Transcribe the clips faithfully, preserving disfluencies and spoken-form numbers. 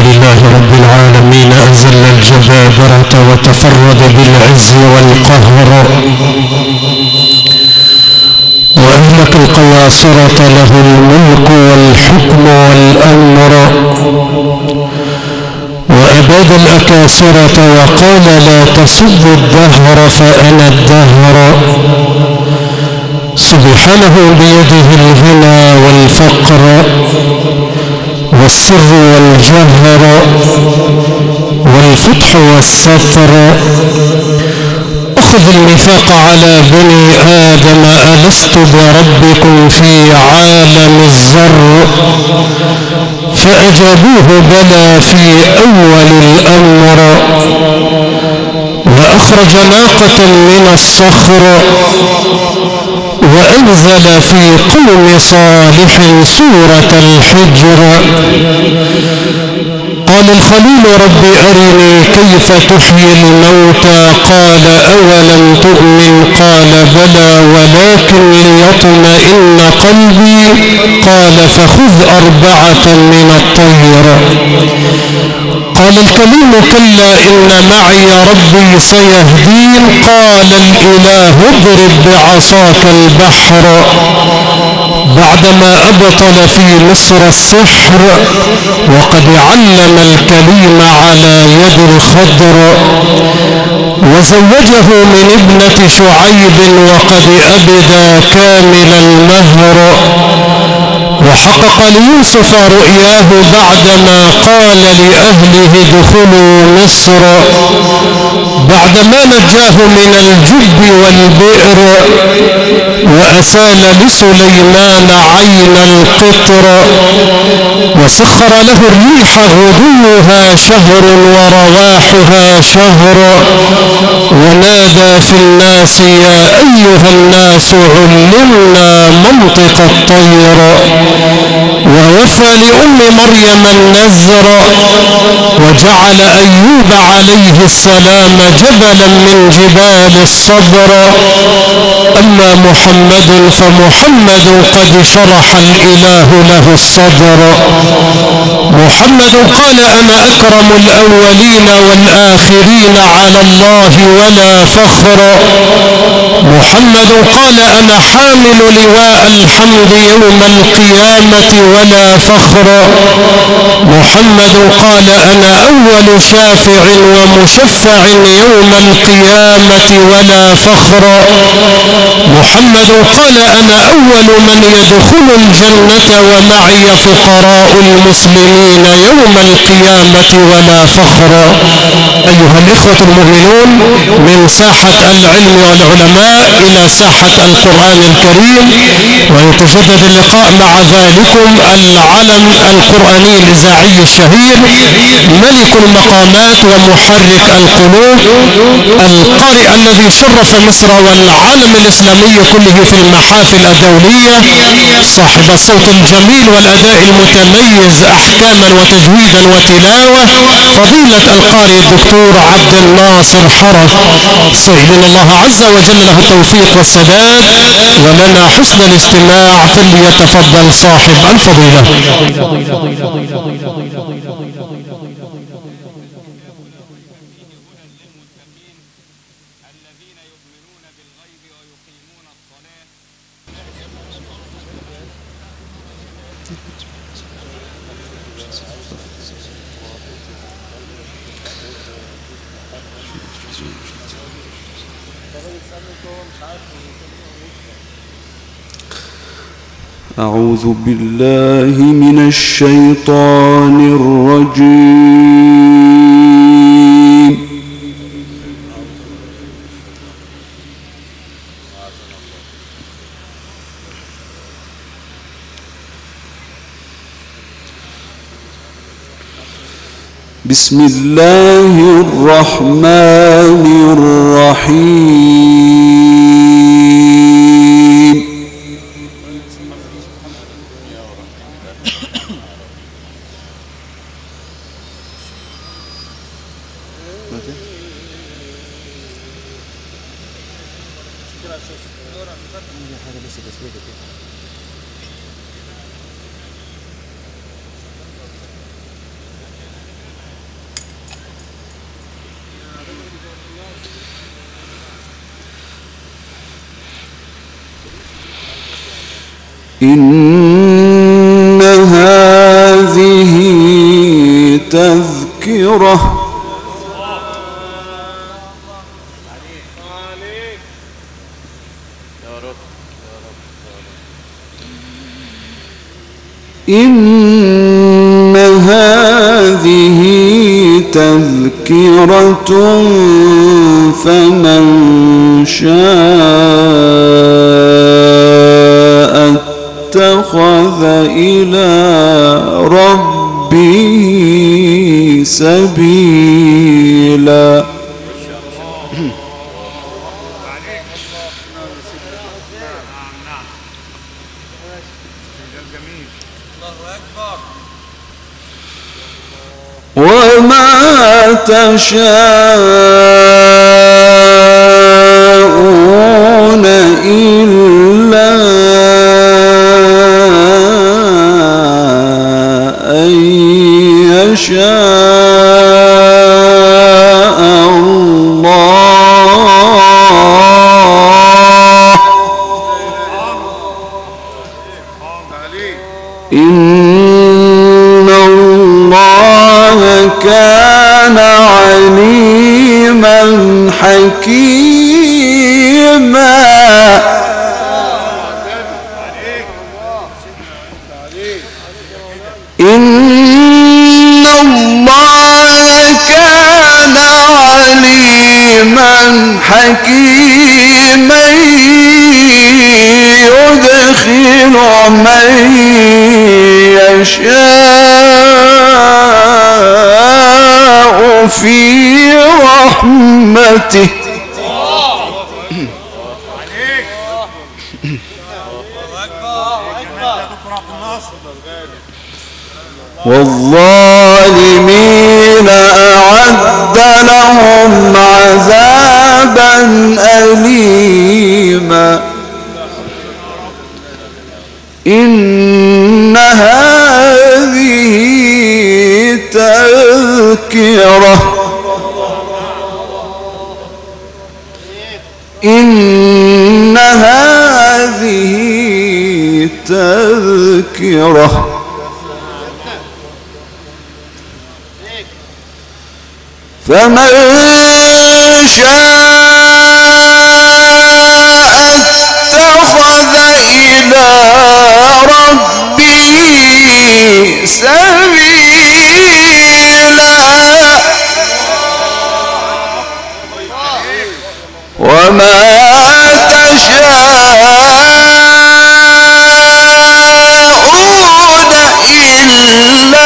لله رب العالمين أذل الجبابرة وتفرد بالعز والقهر وأهلك القياصرة له الملك والحكم والأمر وأباد الأكاسرة وقال لا تسبوا الدهر فأنا الدهر سبحانه بيده الغنى والفقر والسر والجهر والفتح والستر أخذ الميثاق على بني آدم ألست بربكم في عالم الذر فأجابوه بلى في أول الأمر وأخرج ناقة من الصخر وأنزل في قوم صالح سورة الحجر قال الخليل رب أرني كيف تحيي الموتى قال أولم تؤمن قال بلى ولكن ليطمئن قلبي قال فخذ أربعة من الطير قال الكليم كلا إن معي ربي سيهدين قال الإله اضرب بعصاك البحر بعدما أبطل في مصر السحر وقد علم الكليم على يد الخضر وزوجه من ابنة شعيب وقد أبدى كامل المهر وحقق ليوسف رؤياه بعدما قال لأهله ادخلوا مصر بعدما نجاه من الجب والبئر وأسال لسليمان عين القطر وسخر له الريح غدوها شهر ورواحها شهر ونادى في الناس يا أيها الناس علمنا منطق الطير ووفى لأم مريم النذر وجعل أيوب عليه السلام جبلا من جبال الصبر أما محمد فمحمد قد شرح الإله له الصدر محمد قال أنا أكرم الأولين والآخرين على الله ولا فخر محمد قال أنا حامل لواء الحمد يوم القيامة ولا فخر محمد قال أنا أول شافع ومشفع يوم القيامة ولا فخر محمد قال أنا أول من يدخل الجنة ومعي فقراء المسلمين يوم القيامة ولا فخر أيها الإخوة المؤمنون من ساحة العلم والعلماء إلى ساحة القرآن الكريم ويتجدد اللقاء مع ذلكم العلم القرآني الإذاعي الشهير ملك المقامات ومحرك القلوب القارئ الذي شرف مصر والعالم الإسلامي كله في المحافل الدولية صاحب الصوت الجميل والأداء المتميز أحكاما وتجويدا وتلاوة فضيلة القارئ الدكتور عبد الناصر حرج سائلين الله عز وجل له التوفيق والسداد ولنا حسن الاستماع فليتفضل صاحب الفضيلة. أعوذ بالله من الشيطان الرجيم. بسم الله الرحمن الرحيم. إن هذه تذكرة إن هذه تذكرة فمن شاء اتخذ إلى ربه سبيلا. وما تشاءون إلا أن يشاء الله. إن الله كان عليما حكيما. إن الله كان عليما حكيما يدخل من يشاء في رحمته. والظالمين أعد لهم عذابا أليما. إن هذه تذكرة إن هذه تذكرة فمن شاء اتخذ إلى ربه سبيلا. وما تشاءون إلا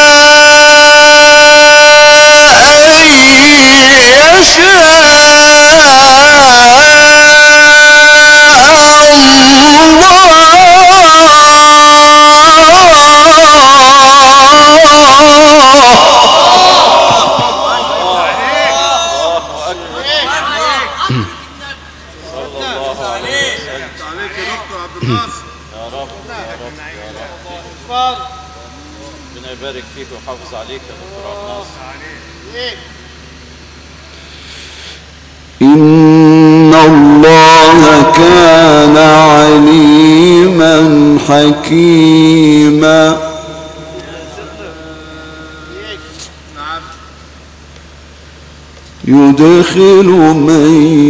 ربنا يبارك فيك ويحافظ عليك يا دكتور عبد الناصر. إن الله كان عليما حكيما. يدخل من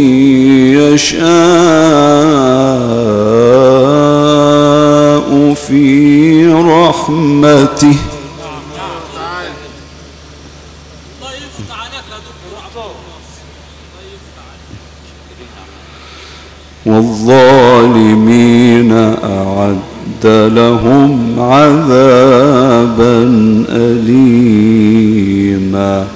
يشاء في رحمته. والظالمين أعد لهم عذابا أليما.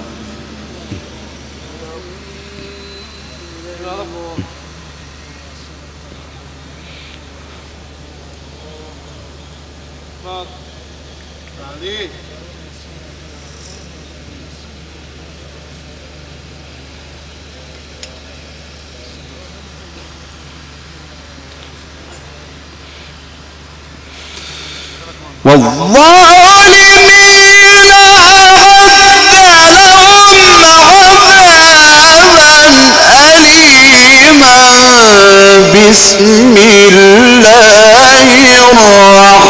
والظالمين أعد لهم عذابا أليما. بسم الله الرحمن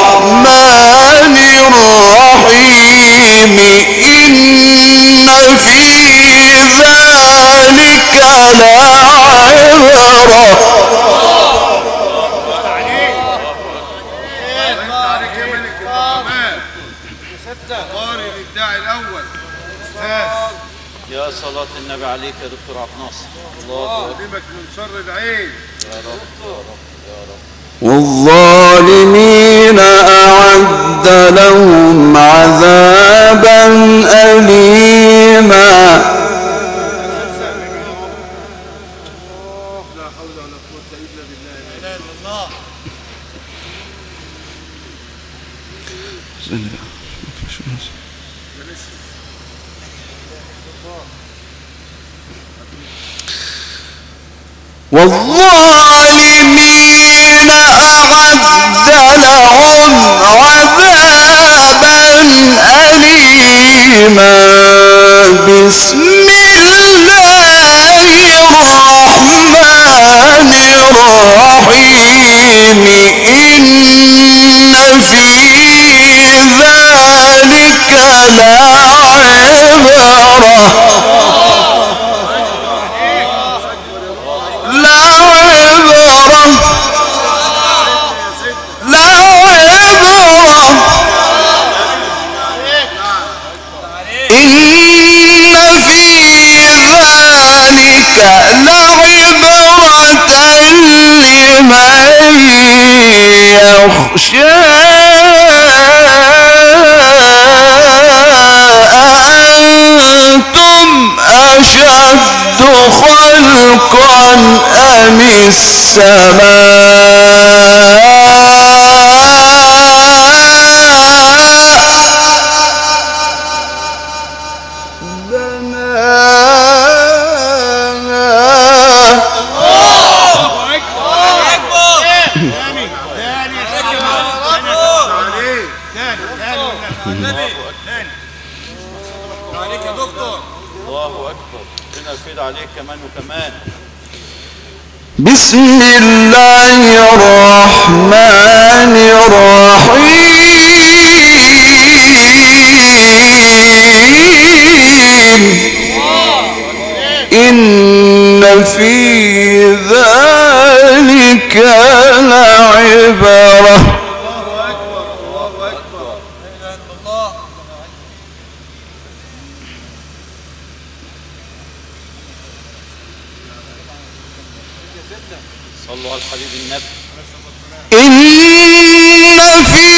صلاة النبي عليك يا دكتور عبد الناصر. الله يسلمك من شر العين يا رب يا رب يا رب. والظالمين أعد لهم عذابا أليما. لا حول ولا قوة إلا بالله. لا إله إلا الله. والظالمين أعد لهم عذابا أليما. بسم الله الرحمن الرحيم. إن في ذلك لعبرة يخشى. أأنتم أشد خلقا أم بسم الله الرحمن الرحيم. إن في ذلك لعبرة. صلوا على الحبيب النبي. إن في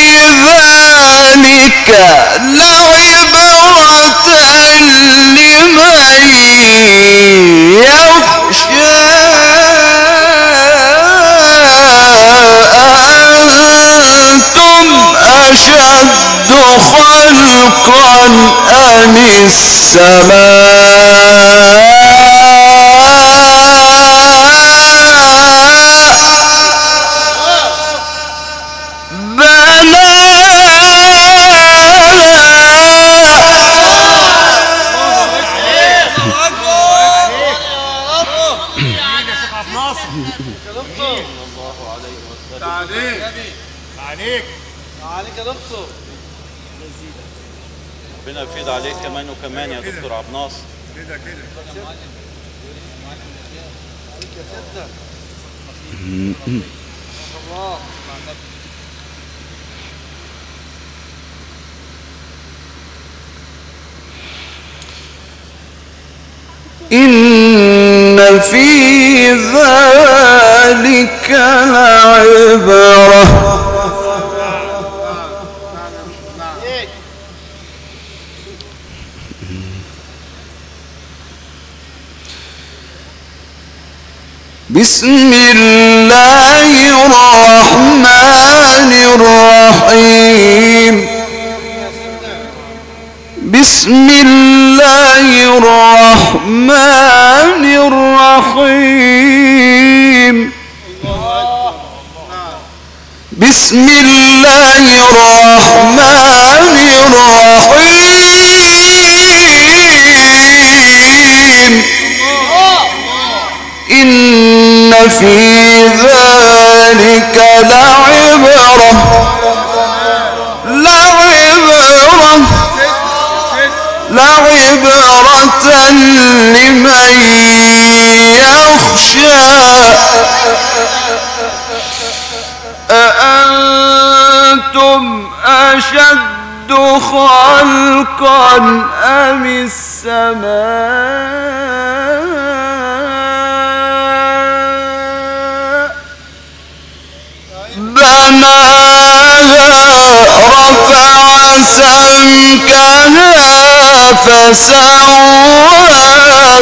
ذلك لعبرة لمن يخشى. أأنتم أشد خلقا أم السماء ربنا يفيد عليك كمان وكمان يا دكتور عبد الناصر. كده كده إن في ذلك لعبرة. بسم الله الرحمن الرحيم. بسم الله الرحمن الرحيم. بسم الله الرحمن الرحيم. إن في ذلك لعبرة لعبرة لعبرة لمن يخشى. أأنتم أشد خلقا أم السماء بناها رفع سمكها فسواها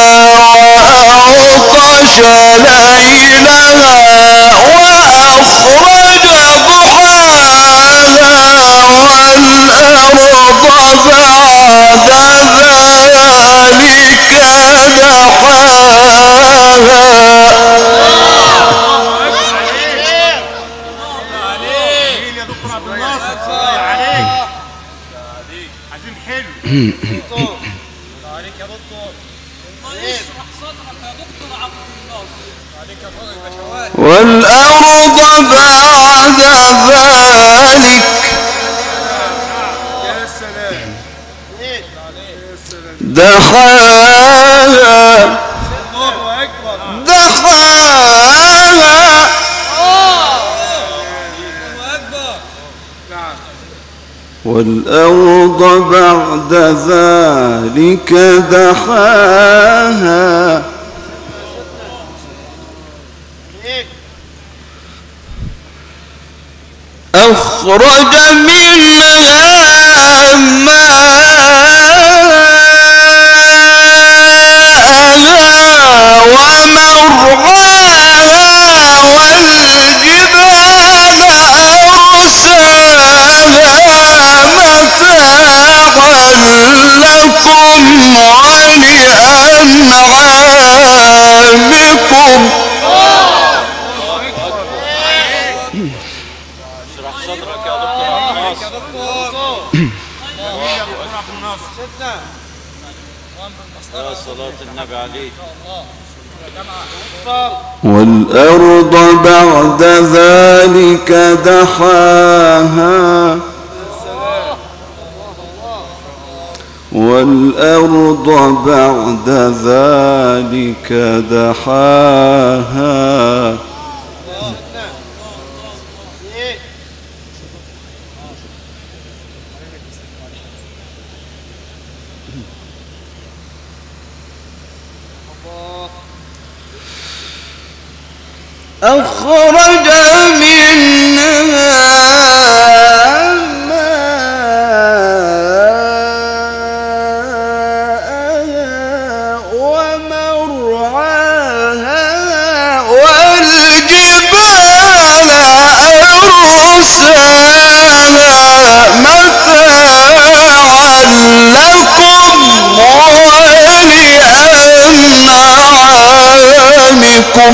وأغطش ليلها وأخرج ضحاها والأرض بعد ذلك والأرض بعد ذلك دحاها دحاها والأرض بعد ذلك دحاها أخرج منها ماءها ومرعاها والجبال أرساها متاعا لكم ولأنعامكم يا صلاة النبي عليك. والأرض بعد ذلك دحاها والأرض بعد ذلك دحاها أخرج منها ماءها ومرعاها والجبال أرساها متاعا لكم ولأنعامكم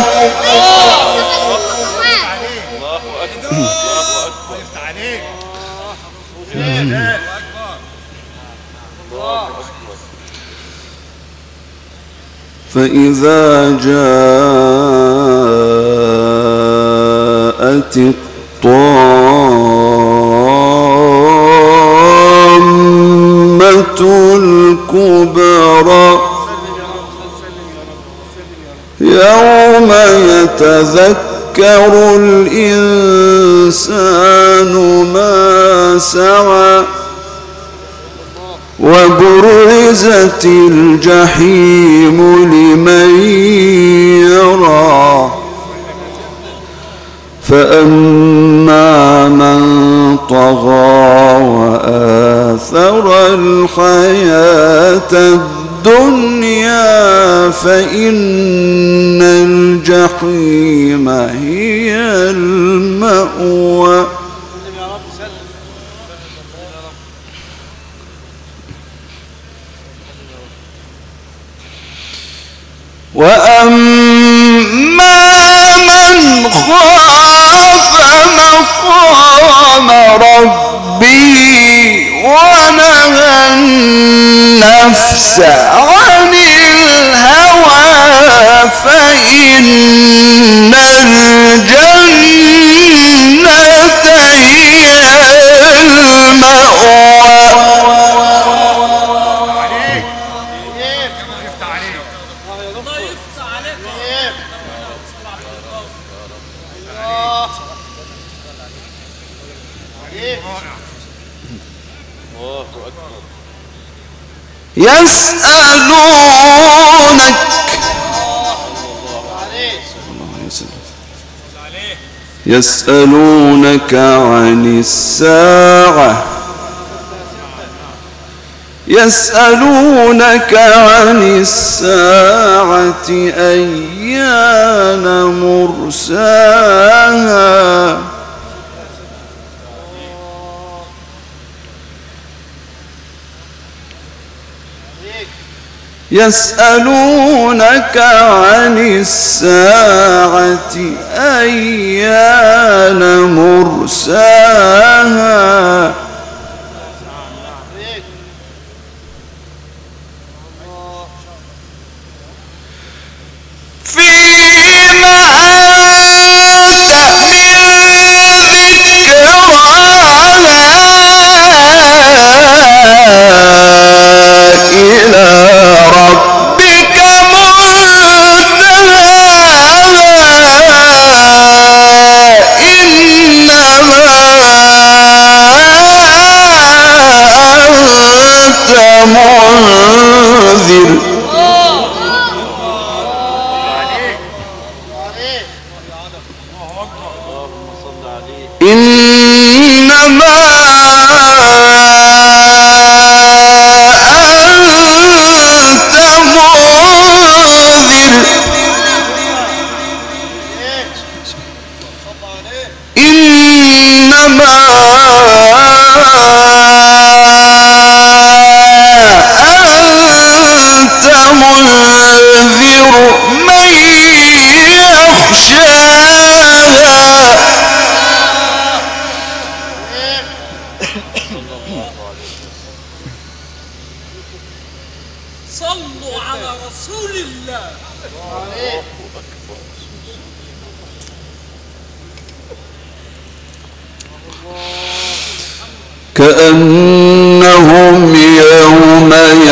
فإذا جاءت الطامة الكبرى يوم يتذكر الإنسان ما سعى وبرزت الجحيم لمن يرى فأما من طغى وآثر الحياة الدنيا فإن الجحيم هي المأوى وأما من خاف مقام ربه ونهى النفس عن الهوى فإن الجنة هي المأوى يسألونك يسألونك عن الساعة يسألونك عن الساعة أيان مرساها يسألونك عن الساعة أيان مرساها فيما أنت من ذكراها إلى ربك منتهاها إنما أنت منذر إنما أنت منذر إنما أنت منذر من يخشاها صلوا على رسول الله. كأنهم يوم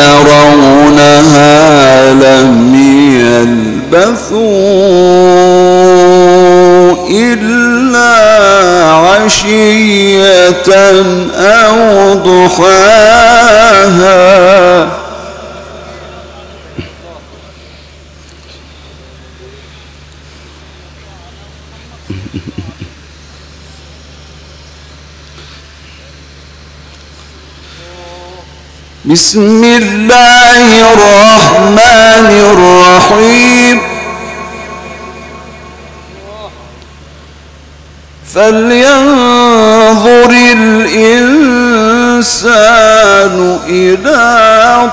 يرونها لم يلبثوا إلا عشية أو ضحاها بسم الله الرحمن الرحيم فلينظر الإنسان إلى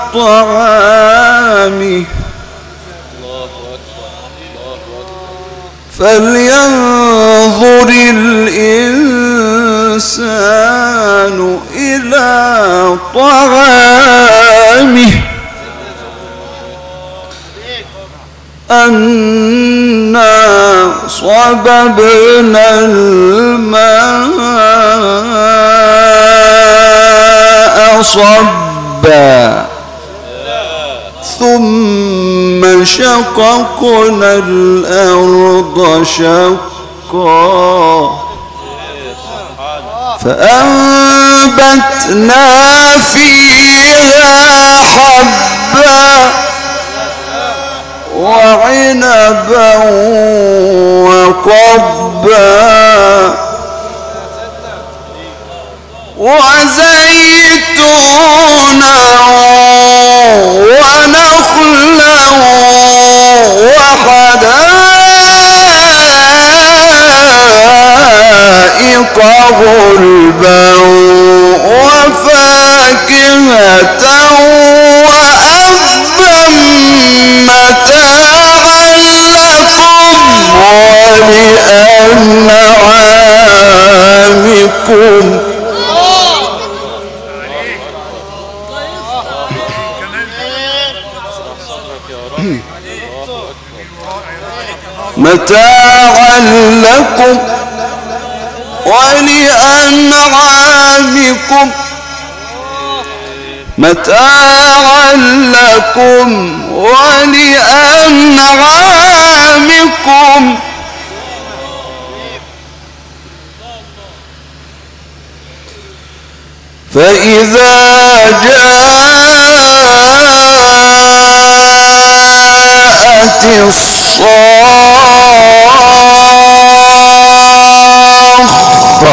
طعامه فلينظر الإنسان إلى طعامه أنا صببنا الماء صبا ثم شققنا الأرض شقا فأنبتنا فيها حبا وعنبا وقبا وزيتونا ونخلا وحدائق غلبا وفاكهة وأبا متاعا لكم ولأنعامكم متاعا لكم ولأنعامكم متاعا لكم ولأنعامكم فإذا جاء الصاخة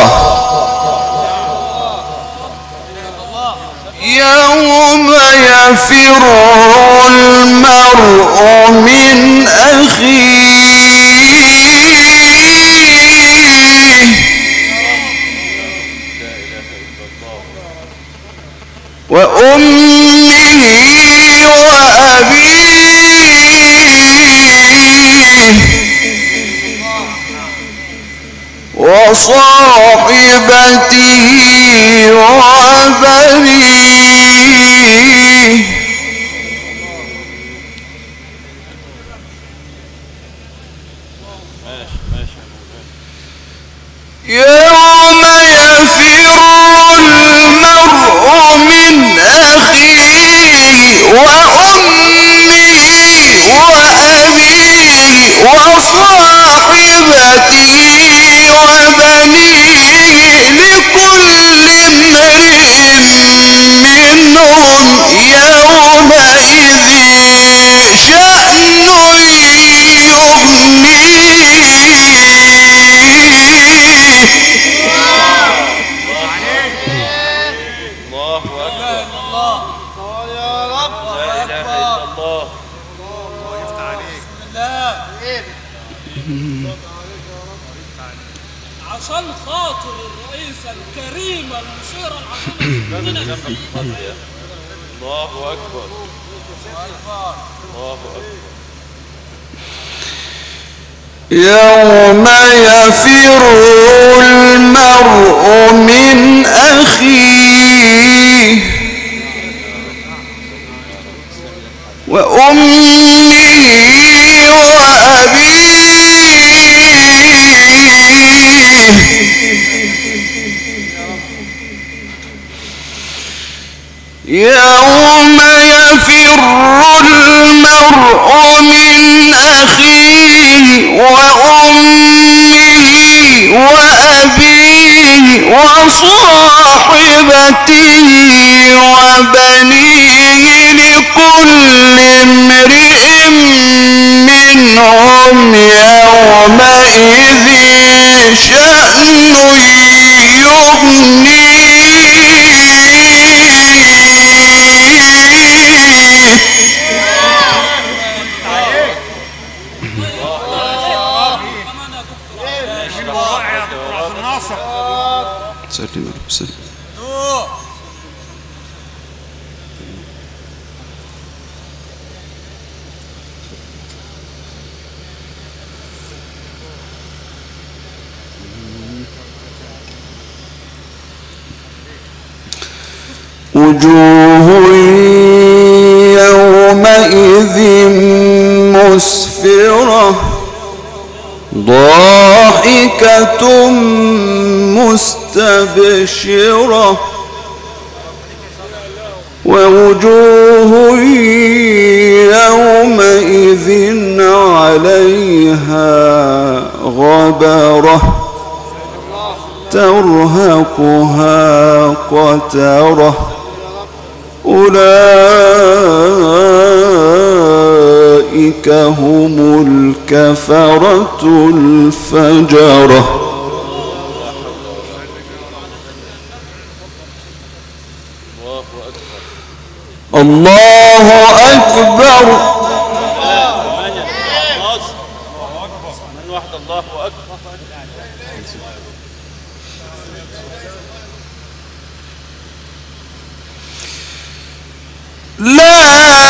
يوم يفر المرء من أخيه وأمه وأبيه وصاحبته وبنيه يوم يفر المرء من أخيه وأمه وأبيه وصاحبته وبنيه لكل امرئ منهم يومئذ شأن عشان خاطر الرئيس الكريم المشير العظيم الله أكبر الله أكبر يوم يفر المرء من أخيه وأمه وأبيه يوم يفر المرء من أخيه وأمه وأبيه وصاحبته وبنيه لكل امرئ منهم يومئذ شأن وجوه يومئذ مسفرة ضاحكة مستبشرة ووجوه يومئذ عليها غبرة ترهقها قترة أولئك هم الكفرة الفجرة الله أكبر من واحد الله أكبر لا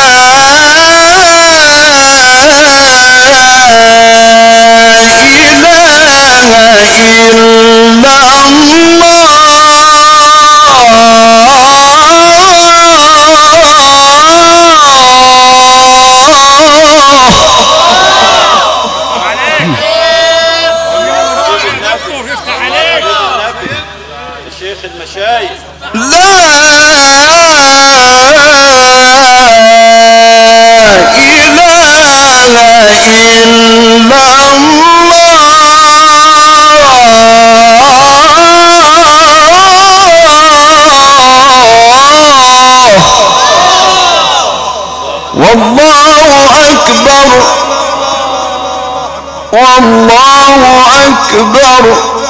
شيخ المشايخ لا إله إلا الله والله أكبر أكبر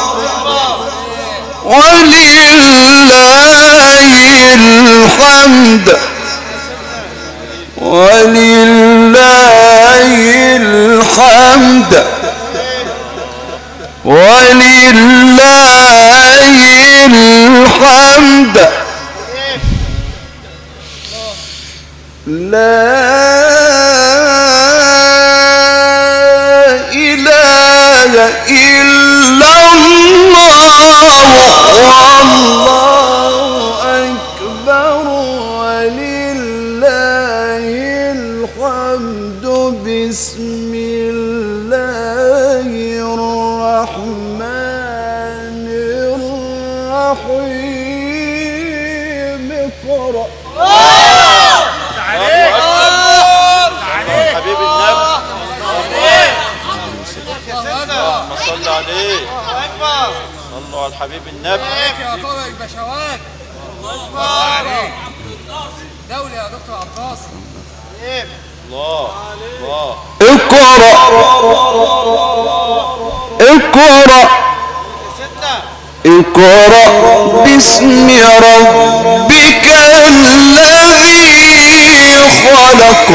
ولله الحمد ولله الحمد ولله الحمد لا إله إلا الله والله أكبر ولله الحمد بسم الله الرحمن الرحيم اقرأ حبيب النبي اللهم صل عليه صلوا على الحبيب النبي يا طارق البشوات دولة يا دكتور عباس الله الله اقرأ اقرأ اقرأ باسم ربك الذي خلق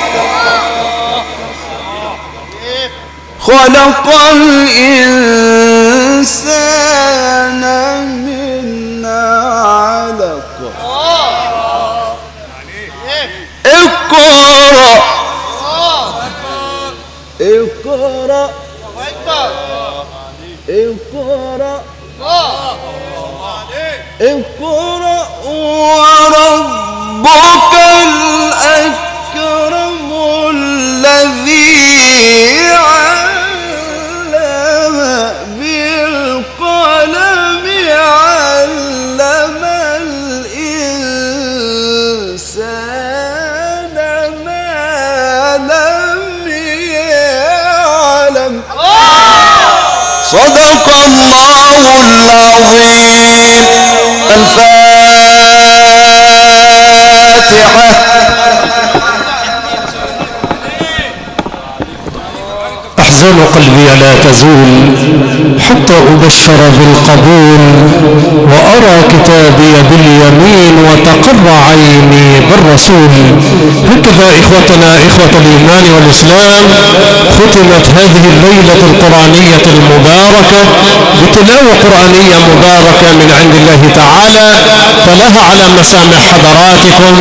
خلق الإنسان من علق اقرأ اقرأ اقرأ اقرأ وربك الأكرم الذي علم بالقلم علم الإنسان ما لم يعلم صدق الله العظيم. الفاتحة. أحزان قلبي لا تزول حتى أبشر بالقبول وأرى كتابي باليمين وتقر عيني بالرسول. هكذا إخوتنا إخوة الإيمان والإسلام ختمت هذه الليلة القرآنية المباركة بتلاوة قرآنية مباركة من عند الله تعالى، فلها على مسامع حضراتكم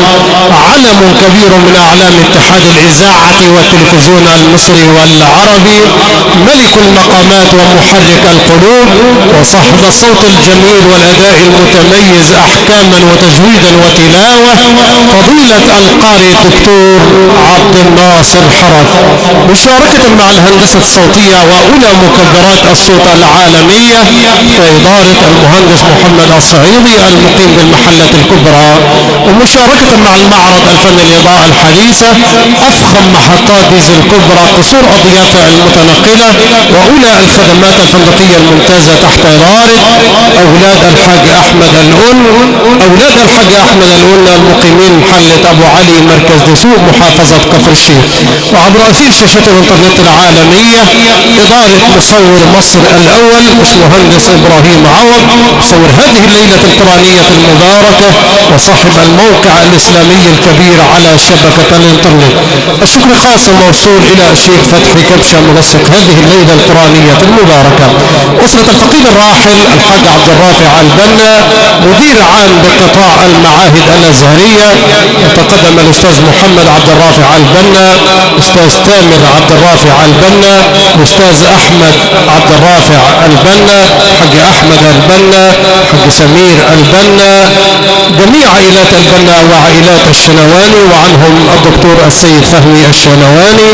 علم كبير من أعلام اتحاد الإذاعة والتلفزيون المصري والعربي، ملك المقامات ومحرك القلوب وصاحب الصوت الجميل والأداء المتميز أحكاما وتجويدا وتلاوة، فضيلة القارئ الدكتور عبد الناصر حرب، مشاركة مع الهندسة الصوتية وأولى مكبرات الصوت العالمية كإدارة المهندس محمد الصعيدي المقيم بالمحلة الكبرى، ومشاركة مع المعرض الفن الإضاءة الحديثة، أفخم محطات ديزل الكبرى، قصور الضيافة المتنقلة، وأولى الخدمات الفندقية الممتازة تحت إدارة أولاد الحاج أحمد الأن أولاد الحاج أحمد الأن المقيمين محلة أبو علي مركز دسوق محافظة كفر الشيخ، وعبر أثير شاشة الإنترنت العالمية إدارة مصور مصر الأول مهندس إبراهيم عوض، مصور هذه الليلة القرآنية المباركة وصاحب الموقع الإسلامي الكبير على شبكة الإنترنت. الشكر خاص موصول إلى الشيخ فتحي كبشة منسق هذه الليلة القرآنية المباركة. أسرة الفقيد الراحل الحاج عبد الرافع البنا مدير عام بقطاع المعاهد الأزهرية، يتقدم الأستاذ محمد عبد الرافع البنا، أستاذ تامر عبد الرافع البنا، أستاذ أحمد عبد الرافع البنا، حاج أحمد البنا، حاج سمير البنا، جميع عائلات البنا وعائلات الشنواني وعنهم الدكتور السيد فهمي الشنواني،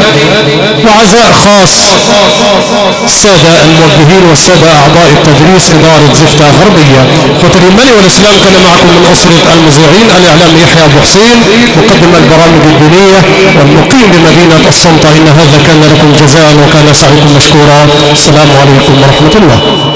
وعزاء خاص السادة الموجهين والسادة أعضاء التدريس إدارة زفتة غربية. إخوة الإيمان والإسلام، كان معكم من أسرة المذيعين الإعلام يحيى أبو حسين مقدم البرامج الدينية والمقيم بمدينة الصمتة. إن هذا كان لكم جزاء وكان سعيكم مشكورا. السلام عليكم ورحمة الله.